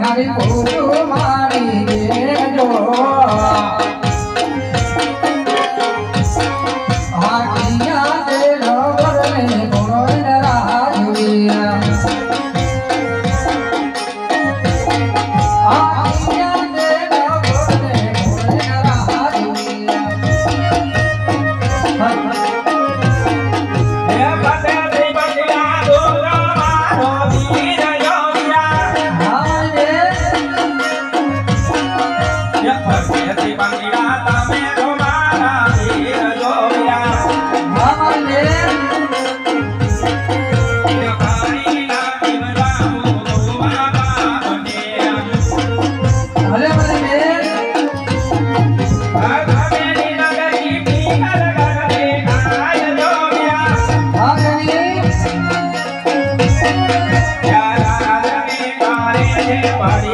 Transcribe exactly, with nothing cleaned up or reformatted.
મારી પૂરું મારી દેજો હાકિયા દે રવરને ગુણ રાજવીયા હાકિયા દે રવરને ગુણ રાજવીયા હે બતે દે બગલા દોરા મારો વીર યોગિયા હાલે હે બતે દે બગલા તમે તમારા વીર યોગિયા હાલે હલે મને પાડી